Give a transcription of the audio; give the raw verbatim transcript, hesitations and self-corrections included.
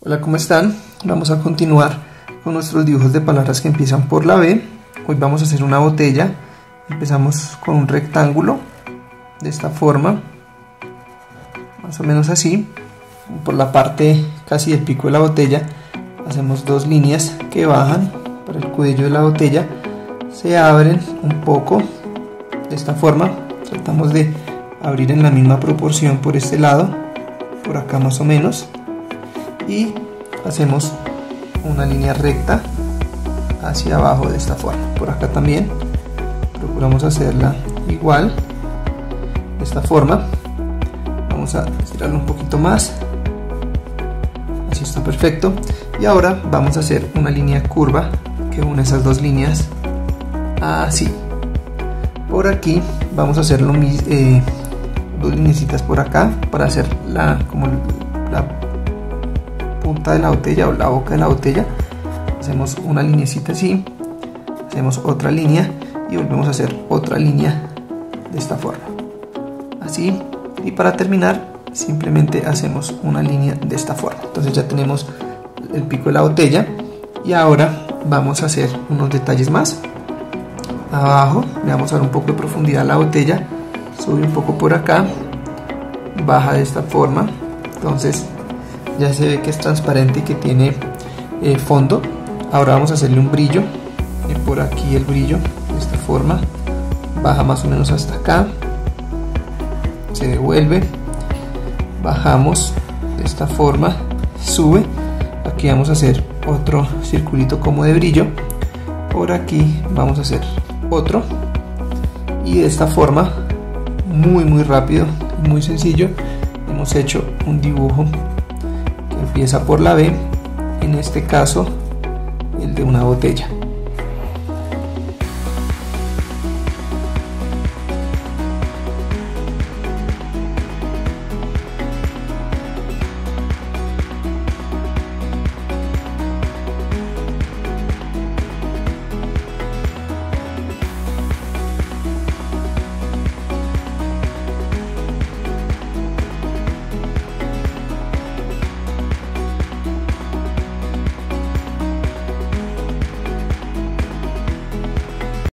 Hola, ¿cómo están? Vamos a continuar con nuestros dibujos de palabras que empiezan por la B. Hoy vamos a hacer una botella. Empezamos con un rectángulo de esta forma, más o menos así. Por la parte casi del pico de la botella hacemos dos líneas que bajan para el cuello de la botella, se abren un poco de esta forma. Tratamos de abrir en la misma proporción por este lado, por acá más o menos, y hacemos una línea recta hacia abajo de esta forma. Por acá también procuramos hacerla igual de esta forma. Vamos a estirarlo un poquito más, así está perfecto. Y ahora vamos a hacer una línea curva que une esas dos líneas así. Por aquí vamos a hacer lo mismo, eh, dos linecitas por acá para hacer la como la punta de la botella o la boca de la botella. Hacemos una linecita así, hacemos otra línea y volvemos a hacer otra línea de esta forma, así. Y para terminar simplemente hacemos una línea de esta forma. Entonces ya tenemos el pico de la botella y ahora vamos a hacer unos detalles más. Abajo le vamos a dar un poco de profundidad a la botella, sube un poco por acá, baja de esta forma. Entonces ya se ve que es transparente y que tiene eh, fondo. Ahora vamos a hacerle un brillo, y por aquí el brillo de esta forma, baja más o menos hasta acá, se devuelve, bajamos de esta forma, sube. Aquí vamos a hacer otro circulito como de brillo, por aquí vamos a hacer otro, y de esta forma, muy muy rápido, muy sencillo, hemos hecho un dibujo que empieza por la B, en este caso el de una botella.